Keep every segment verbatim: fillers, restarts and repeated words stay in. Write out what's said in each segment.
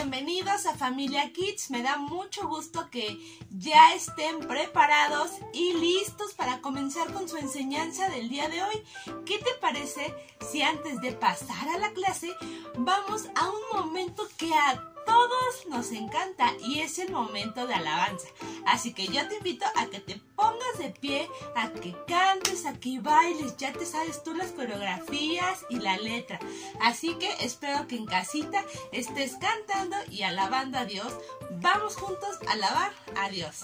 bienvenidos a Familia Kids. Me da mucho gusto que ya estén preparados y listos para comenzar con su enseñanza del día de hoy. ¿Qué te parece si antes de pasar a la clase vamos a un momento que a todos nos encanta y es el momento de alabanza? Así que yo te invito a que te pongas de pie, a que cantes, a que bailes. Ya te sabes tú las coreografías y la letra. Así que espero que en casita estés cantando y alabando a Dios. Vamos juntos a alabar a Dios.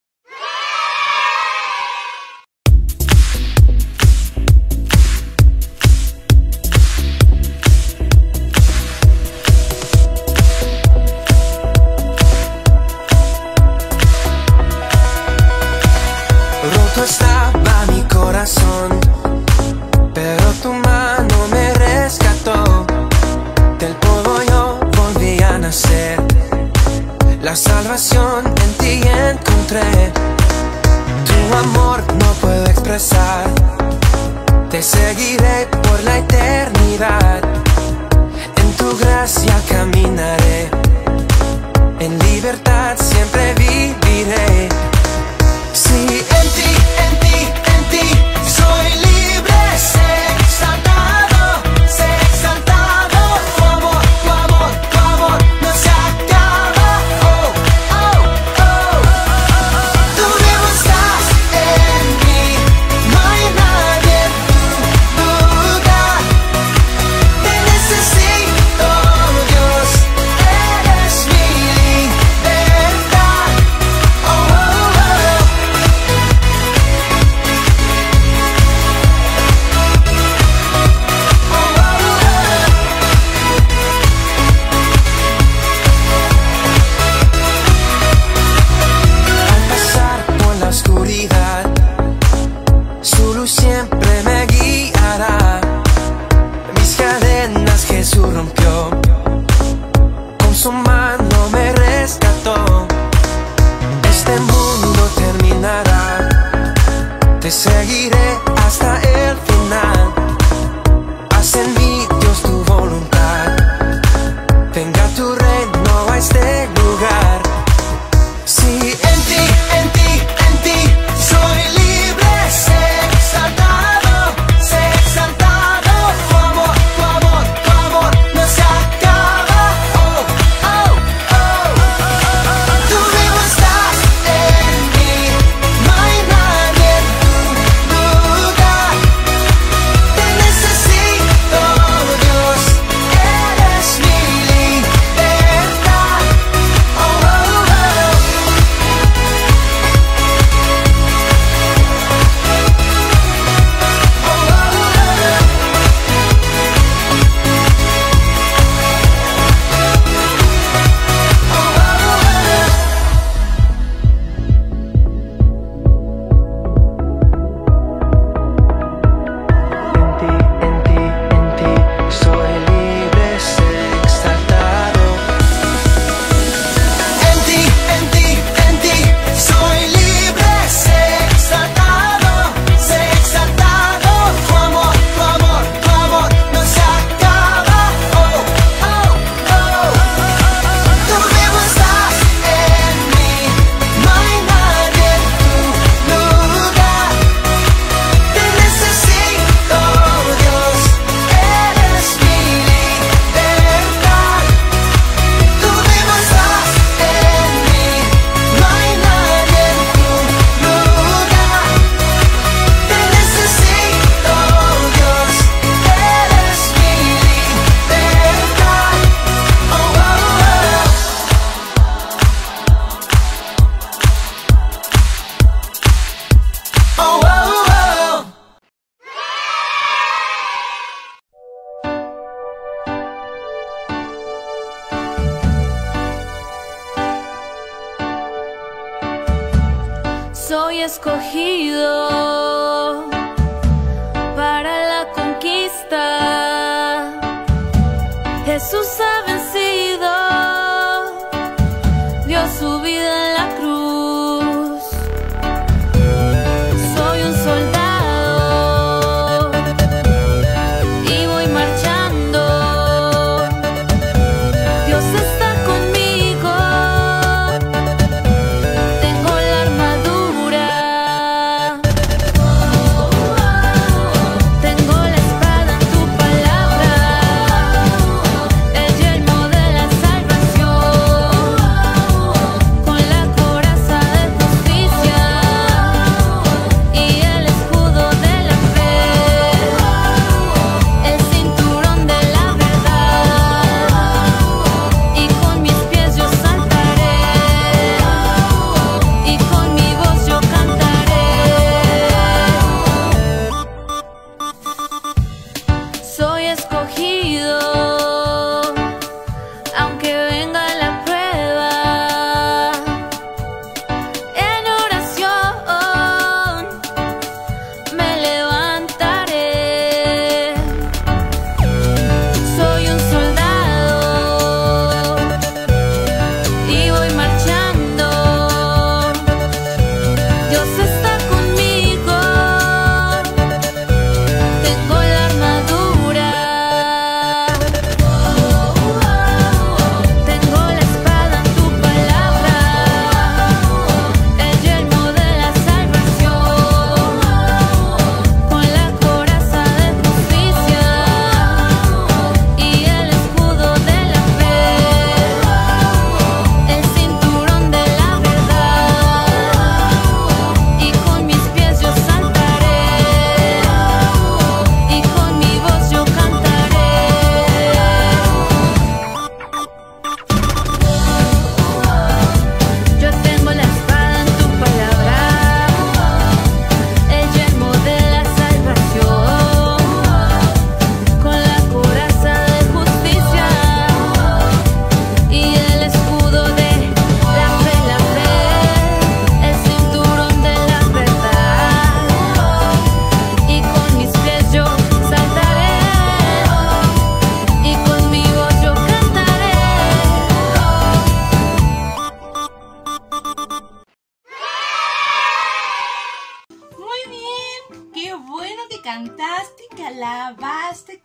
Estaba mi corazón, pero tu mano me rescató. Del polvo yo volví a nacer. La salvación en ti encontré. Tu amor no puedo expresar. Te seguiré por la eternidad. En tu gracia caminaré. En libertad siempre viviré. Sí, en ti, en ti, en ti soy libre, sé exaltado, sé exaltado. Tu amor, tu amor, tu amor no se acaba. Oh, oh, oh. Tú vivo estás en mí, no hay nadie en tu lugar. Te necesito, Dios, eres mi libertad. Oh, oh, oh. Oscuridad, su luz siempre me guiará. Mis cadenas Jesús rompió, con su mano me rescató. Este mundo terminará, te seguiré hasta el final. Haz en mí, Dios, tu voluntad. Venga tu reino a este lugar. Sí, en ti, en ti, en ti soy libre, sé exaltado, sé exaltado. Tu amor, tu amor, tu amor no se acaba. Oh, oh, oh. Tú vivo estás en mí, no hay nadie en tu lugar. Te necesito, Dios, eres mi libertad. Oh, oh, oh. En ti, en ti, en ti soy libre, sé exaltado. En ti, en ti, en ti soy libre, sé exaltado, sé exaltado. Tu amor, tu amor, tu amor no se acaba. Oh, oh, oh. Tú vivo estás en mí, no hay nadie en tu lugar. Te necesito, Dios, eres mi libertad. Tú vivo estás en mí, no hay nadie en tu lugar. Te necesito, Dios, eres mi libertad. Oh, oh, oh. Oh, oh, oh. Soy escogido para la conquista. Jesús ha vencido, dio su vida en la cruz. Soy un soldado y voy marchando. Dios está conmigo.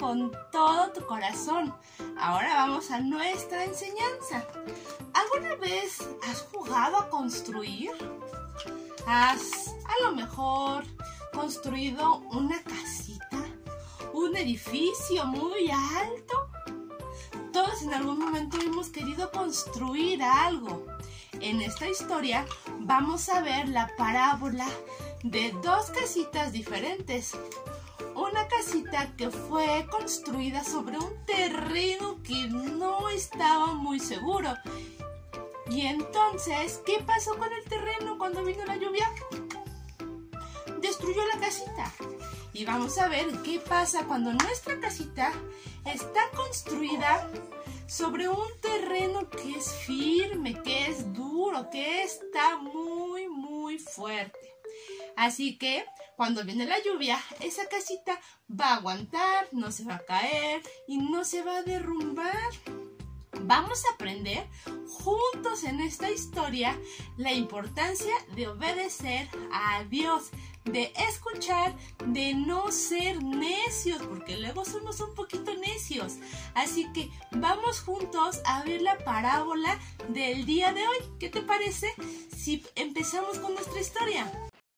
con todo tu corazón. Ahora vamos a nuestra enseñanza. ¿Alguna vez has jugado a construir? ¿Has a lo mejor construido una casita? ¿Un edificio muy alto? Todos en algún momento hemos querido construir algo. En esta historia vamos a ver la parábola de dos casitas diferentes. Una casita que fue construida sobre un terreno que no estaba muy seguro. Y entonces, ¿qué pasó con el terreno cuando vino la lluvia? Destruyó la casita. Y vamos a ver qué pasa cuando nuestra casita está construida sobre un terreno que es firme, que es duro, que está muy, muy fuerte. Así que cuando viene la lluvia, esa casita va a aguantar, no se va a caer y no se va a derrumbar. Vamos a aprender juntos en esta historia la importancia de obedecer a Dios, de escuchar, de no ser necios, porque luego somos un poquito necios. Así que vamos juntos a ver la parábola del día de hoy. ¿Qué te parece si empezamos con nuestra historia?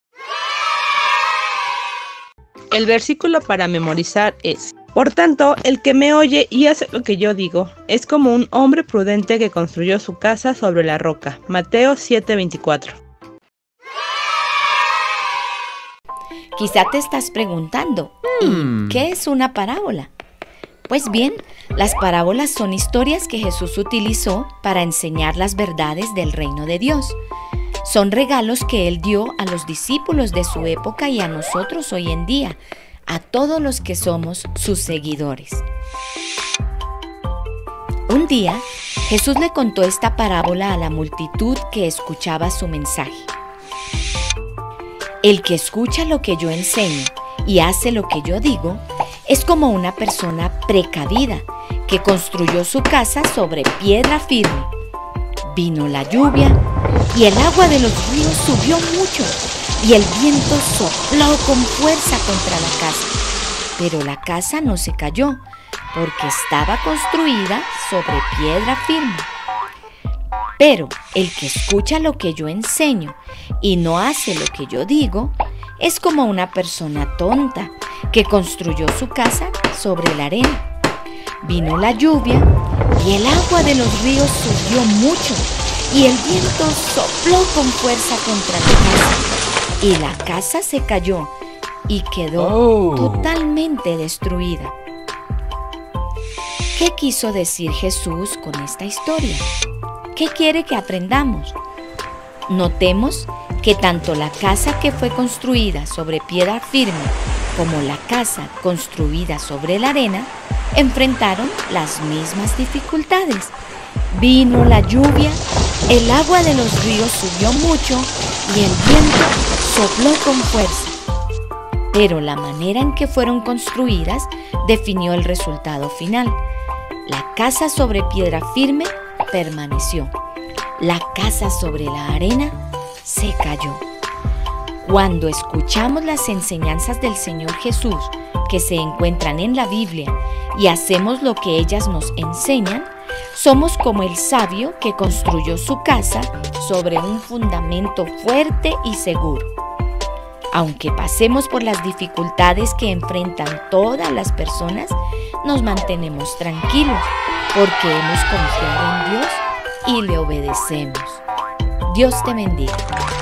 El versículo para memorizar es: por tanto, el que me oye y hace lo que yo digo, es como un hombre prudente que construyó su casa sobre la roca. Mateo siete veinticuatro. Quizá te estás preguntando, ¿y qué es una parábola? Pues bien, las parábolas son historias que Jesús utilizó para enseñar las verdades del reino de Dios. Son regalos que Él dio a los discípulos de su época y a nosotros hoy en día, a todos los que somos sus seguidores. Un día, Jesús le contó esta parábola a la multitud que escuchaba su mensaje. El que escucha lo que yo enseño y hace lo que yo digo es como una persona precavida que construyó su casa sobre piedra firme. Vino la lluvia y el agua de los ríos subió mucho y el viento sopló con fuerza contra la casa. Pero la casa no se cayó porque estaba construida sobre piedra firme. Pero el que escucha lo que yo enseño y no hace lo que yo digo es como una persona tonta que construyó su casa sobre la arena. Vino la lluvia y el agua de los ríos subió mucho y el viento sopló con fuerza contra la casa y la casa se cayó y quedó oh. totalmente destruida. ¿Qué quiso decir Jesús con esta historia? ¿Qué quiere que aprendamos? Notemos que tanto la casa que fue construida sobre piedra firme como la casa construida sobre la arena enfrentaron las mismas dificultades. Vino la lluvia, el agua de los ríos subió mucho y el viento sopló con fuerza. Pero la manera en que fueron construidas definió el resultado final. La casa sobre piedra firme permaneció. La casa sobre la arena se cayó. Cuando escuchamos las enseñanzas del Señor Jesús que se encuentran en la Biblia y hacemos lo que ellas nos enseñan, somos como el sabio que construyó su casa sobre un fundamento fuerte y seguro. Aunque pasemos por las dificultades que enfrentan todas las personas, nos mantenemos tranquilos porque hemos confiado en Dios y le obedecemos. Dios te bendiga.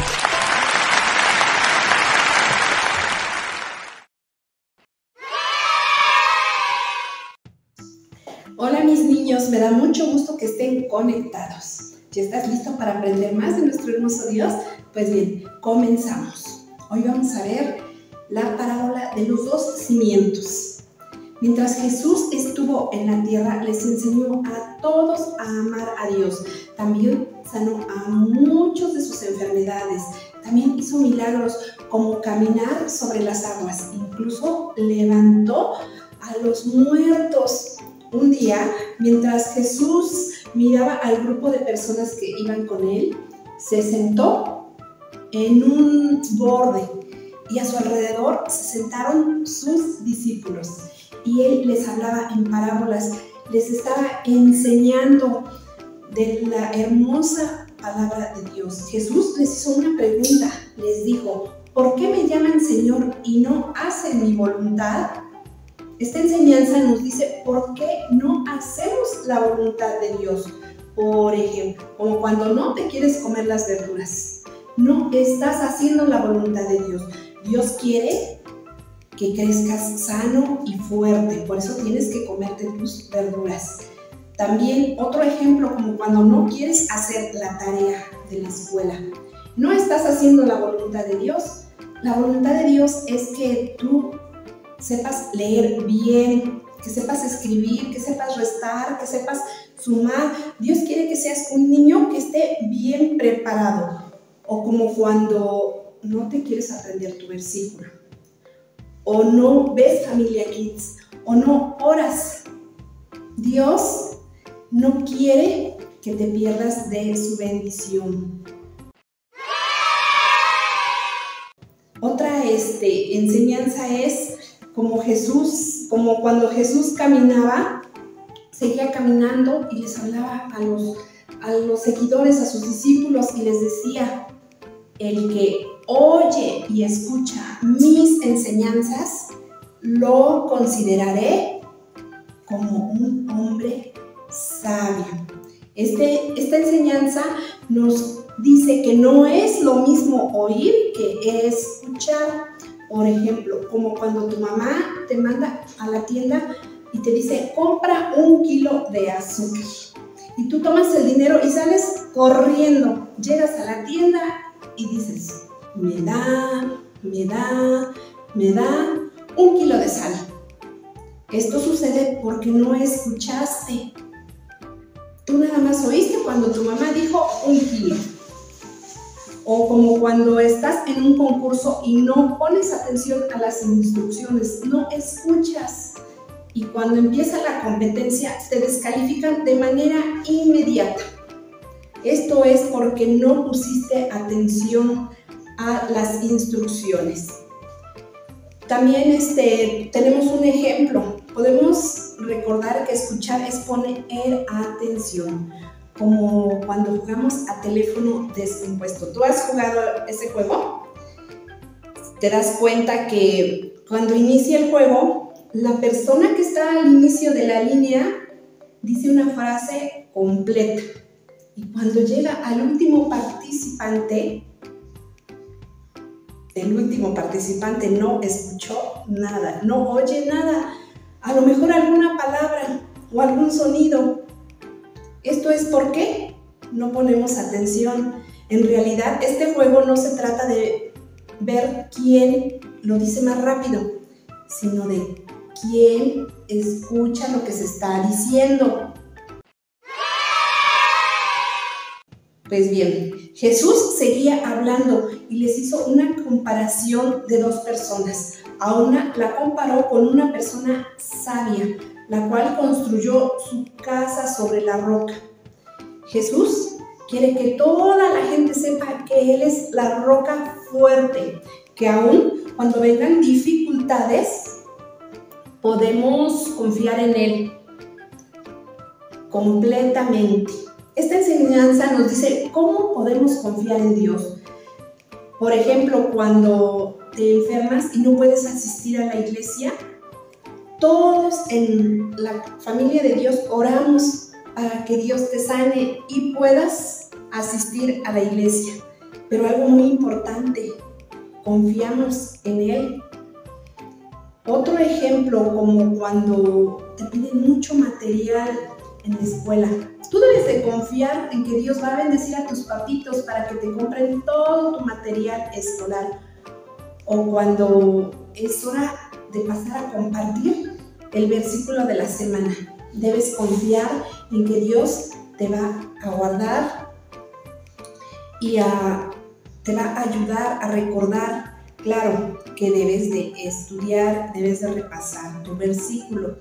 Hola mis niños, me da mucho gusto que estén conectados. ¿Ya estás listo para aprender más de nuestro hermoso Dios? Pues bien, comenzamos. Hoy vamos a ver la parábola de los dos cimientos. Mientras Jesús estuvo en la tierra, les enseñó a todos a amar a Dios. También sanó a muchos de sus enfermedades. También hizo milagros como caminar sobre las aguas. Incluso levantó a los muertos. Un día, mientras Jesús miraba al grupo de personas que iban con él, se sentó en un borde y a su alrededor se sentaron sus discípulos. y él les hablaba en parábolas, les estaba enseñando de la hermosa palabra de Dios. Jesús les hizo una pregunta, les dijo: ¿por qué me llaman Señor y no hacen mi voluntad? Esta enseñanza nos dice por qué no hacemos la voluntad de Dios. Por ejemplo, como cuando no te quieres comer las verduras, no estás haciendo la voluntad de Dios. Dios quiere que crezcas sano y fuerte, por eso tienes que comerte tus verduras. También otro ejemplo, como cuando no quieres hacer la tarea de la escuela, no estás haciendo la voluntad de Dios. La voluntad de Dios es que tú sepas leer bien, que sepas escribir, que sepas restar, que sepas sumar. Dios quiere que seas un niño que esté bien preparado. O como cuando no te quieres aprender tu versículo, o no ves Familia Kids, o no oras. Dios no quiere que te pierdas de su bendición. Otra este, enseñanza es como Jesús, como cuando Jesús caminaba, seguía caminando y les hablaba a los, a los seguidores, a sus discípulos, y les decía: el que oye y escucha mis enseñanzas, lo consideraré como un hombre sabio. Este, esta enseñanza nos dice que no es lo mismo oír que escuchar. Por ejemplo, como cuando tu mamá te manda a la tienda y te dice: compra un kilo de azúcar. Y tú tomas el dinero y sales corriendo. Llegas a la tienda y dices: me da, me da, me da un kilo de sal. Esto sucede porque no escuchaste. Tú nada más oíste cuando tu mamá dijo un kilo. O como cuando estás en un concurso y no pones atención a las instrucciones, no escuchas. Y cuando empieza la competencia te descalifican de manera inmediata. Esto es porque no pusiste atención a las instrucciones. También este, tenemos un ejemplo. Podemos recordar que escuchar es poner atención, como cuando jugamos a teléfono descompuesto. ¿Tú has jugado ese juego? Te das cuenta que cuando inicia el juego, la persona que está al inicio de la línea dice una frase completa. Y cuando llega al último participante, el último participante no escuchó nada, no oye nada, a lo mejor alguna palabra o algún sonido. Esto es porque no ponemos atención. En realidad, este juego no se trata de ver quién lo dice más rápido, sino de quién escucha lo que se está diciendo. Pues bien, Jesús seguía hablando y les hizo una comparación de dos personas. A una la comparó con una persona sabia, la cual construyó su casa sobre la roca. Jesús quiere que toda la gente sepa que Él es la roca fuerte, que aún cuando vengan dificultades, podemos confiar en Él completamente. Esta enseñanza nos dice cómo podemos confiar en Dios. Por ejemplo, cuando te enfermas y no puedes asistir a la iglesia, todos en la familia de Dios oramos para que Dios te sane y puedas asistir a la iglesia. Pero algo muy importante, confiamos en Él. Otro ejemplo, como cuando te piden mucho material en la escuela. Tú debes de confiar en que Dios va a bendecir a tus papitos para que te compren todo tu material escolar. O cuando es hora de pasar a compartir el versículo de la semana. Debes confiar en que Dios te va a guardar y a, te va a ayudar a recordar. Claro que debes de estudiar, debes de repasar tu versículo.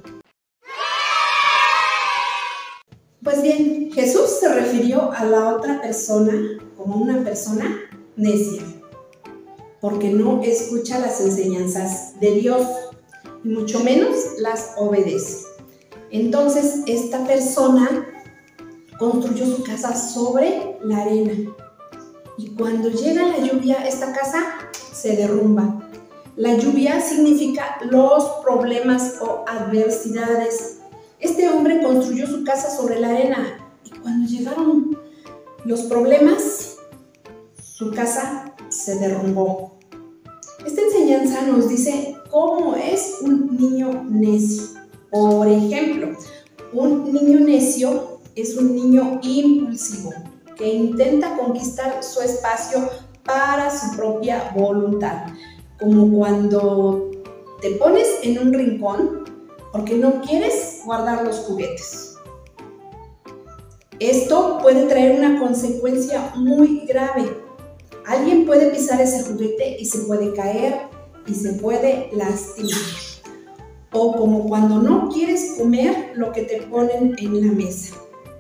Pues bien, Jesús se refirió a la otra persona como una persona necia, porque no escucha las enseñanzas de Dios. y mucho menos las obedece. Entonces, esta persona construyó su casa sobre la arena. Y cuando llega la lluvia, esta casa se derrumba. La lluvia significa los problemas o adversidades. Este hombre construyó su casa sobre la arena y cuando llegaron los problemas, su casa se derrumbó. Esta enseñanza nos dice cómo es un niño necio. Por ejemplo, un niño necio es un niño impulsivo que intenta conquistar su espacio para su propia voluntad, como cuando te pones en un rincón porque no quieres guardar los juguetes. Esto puede traer una consecuencia muy grave. Alguien puede pisar ese juguete y se puede caer y se puede lastimar. O como cuando no quieres comer lo que te ponen en la mesa.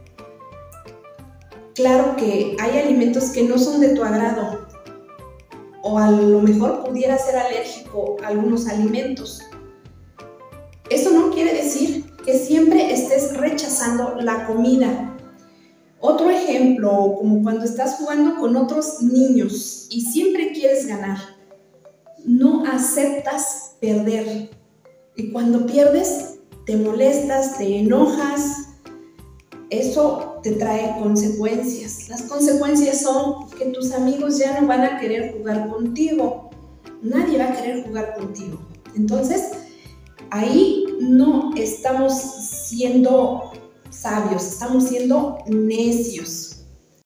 Claro que hay alimentos que no son de tu agrado, o a lo mejor pudiera ser alérgico a algunos alimentos. Eso no quiere decir que siempre estés rechazando la comida. Otro ejemplo, como cuando estás jugando con otros niños y siempre quieres ganar. No aceptas perder. Y cuando pierdes, te molestas, te enojas. Eso te trae consecuencias. Las consecuencias son que tus amigos ya no van a querer jugar contigo. Nadie va a querer jugar contigo. Entonces, ahí no estamos siendo sabios, estamos siendo necios.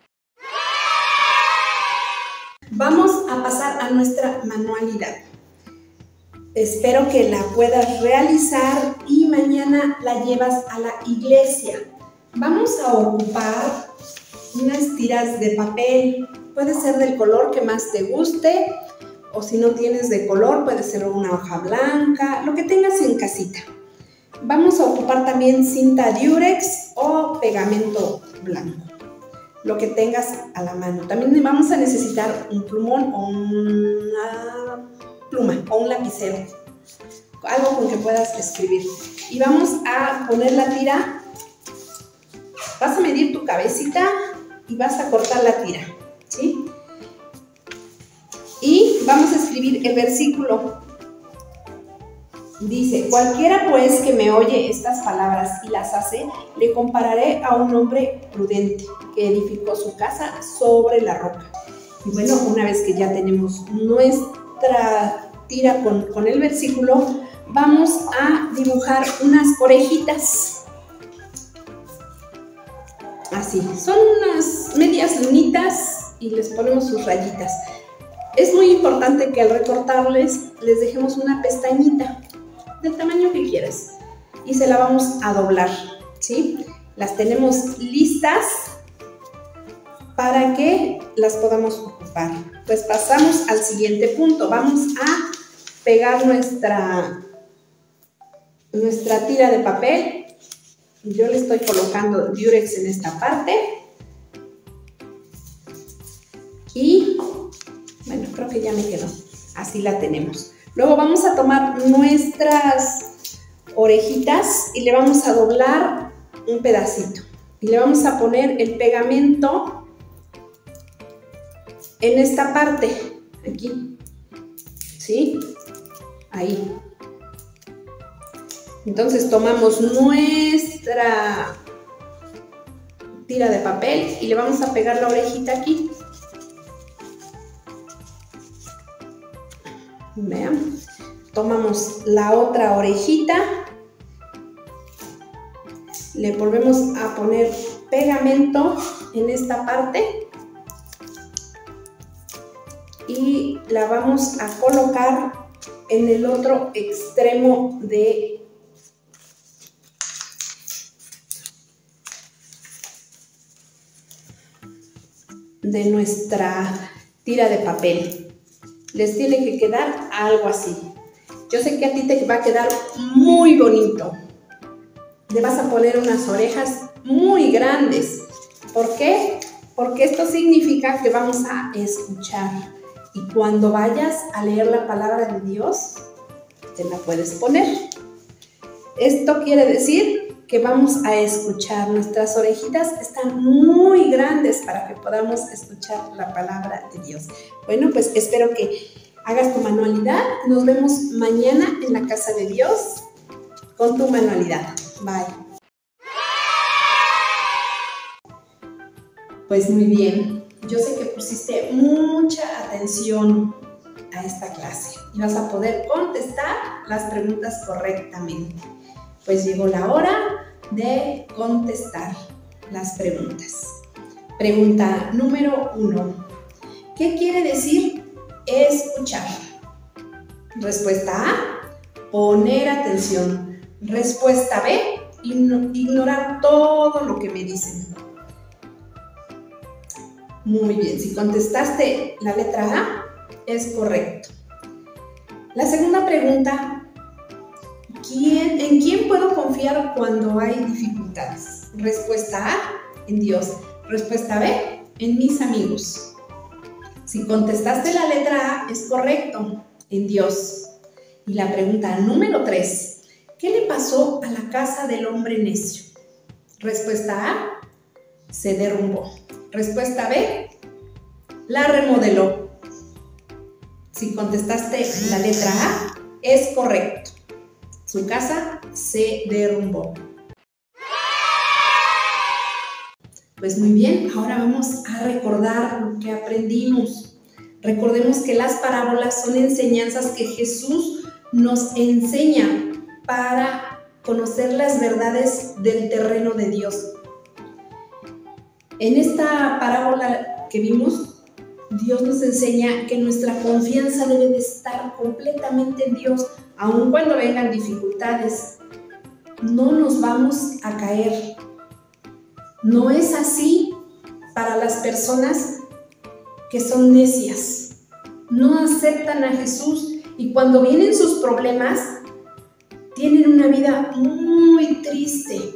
Vamos a pasar a nuestra manualidad. Espero que la puedas realizar y mañana la llevas a la iglesia. Vamos a ocupar unas tiras de papel. Puede ser del color que más te guste, o si no tienes de color, puede ser una hoja blanca, lo que tengas en casita. Vamos a ocupar también cinta Durex o pegamento blanco, lo que tengas a la mano. También vamos a necesitar un plumón o una pluma o un lapicero, algo con que puedas escribir. Y vamos a poner la tira. Vas a medir tu cabecita y vas a cortar la tira, ¿sí? Y vamos a escribir el versículo. Dice: cualquiera pues que me oye estas palabras y las hace, le compararé a un hombre prudente que edificó su casa sobre la roca. Y bueno, una vez que ya tenemos nuestra tira con, con el versículo, vamos a dibujar unas orejitas. Así, son unas medias lunitas y les ponemos sus rayitas. Es muy importante que al recortarles les dejemos una pestañita del tamaño que quieras y se la vamos a doblar, ¿sí? Las tenemos listas para que las podamos ocupar. Pues pasamos al siguiente punto. Vamos a pegar nuestra, nuestra tira de papel. Yo le estoy colocando Durex en esta parte. Y bueno, creo que ya me quedó. Así la tenemos. Luego vamos a tomar nuestras orejitas y le vamos a doblar un pedacito. Y le vamos a poner el pegamento en esta parte, aquí, ¿sí? Ahí. Entonces tomamos nuestra tira de papel y le vamos a pegar la orejita aquí. Vean, tomamos la otra orejita, le volvemos a poner pegamento en esta parte y la vamos a colocar en el otro extremo de de nuestra tira de papel. Les tiene que quedar algo así. Yo sé que a ti te va a quedar muy bonito. Le vas a poner unas orejas muy grandes. ¿Por qué? Porque esto significa que vamos a escuchar. Y cuando vayas a leer la palabra de Dios, te la puedes poner. Esto quiere decir que vamos a escuchar. Nuestras orejitas están muy grandes para que podamos escuchar la palabra de Dios. Bueno, pues espero que hagas tu manualidad. Nos vemos mañana en la casa de Dios con tu manualidad. Bye. Pues muy bien. Yo sé que pusiste mucha atención a esta clase y vas a poder contestar las preguntas correctamente. Pues llegó la hora de contestar las preguntas. Pregunta número uno. ¿Qué quiere decir escuchar? Respuesta A, poner atención. Respuesta B, ignorar todo lo que me dicen. Muy bien, si contestaste la letra A, es correcto. La segunda pregunta, ¿quién, ¿en quién puedo confiar cuando hay dificultades? Respuesta A, en Dios. Respuesta B, en mis amigos. Si contestaste la letra A, es correcto, en Dios. Y la pregunta número tres, ¿qué le pasó a la casa del hombre necio? Respuesta A, se derrumbó. Respuesta B, la remodeló. Si contestaste la letra A, es correcto. Su casa se derrumbó. Pues muy bien, ahora vamos a recordar lo que aprendimos. Recordemos que las parábolas son enseñanzas que Jesús nos enseña para conocer las verdades del terreno de Dios. En esta parábola que vimos, Dios nos enseña que nuestra confianza debe de estar completamente en Dios, aun cuando vengan dificultades. No nos vamos a caer. No es así para las personas que son necias. No aceptan a Jesús y cuando vienen sus problemas, tienen una vida muy triste.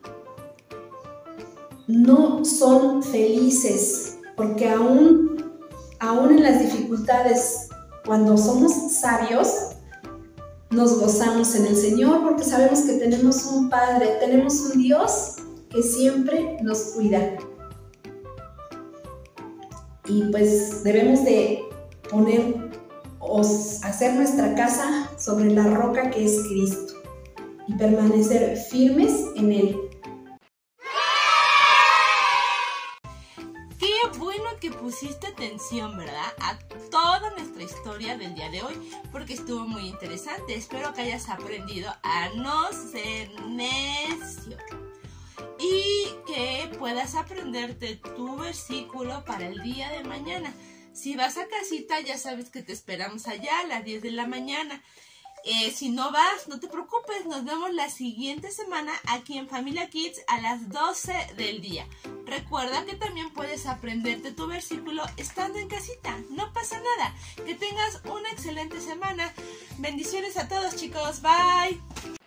No son felices, porque aún, aún en las dificultades, cuando somos sabios, nos gozamos en el Señor, porque sabemos que tenemos un Padre, tenemos un Dios que siempre nos cuida. Y pues debemos de poner o hacer nuestra casa sobre la roca que es Cristo y permanecer firmes en Él. Que pusiste atención, ¿verdad? A toda nuestra historia del día de hoy, porque estuvo muy interesante. Espero que hayas aprendido a no ser necio y que puedas aprenderte tu versículo para el día de mañana. Si vas a casita, ya sabes que te esperamos allá a las diez de la mañana. Eh, si no vas, no te preocupes, nos vemos la siguiente semana aquí en Familia Kids a las doce del día. Recuerda que también puedes aprenderte tu versículo estando en casita, no pasa nada. Que tengas una excelente semana. Bendiciones a todos, chicos, bye.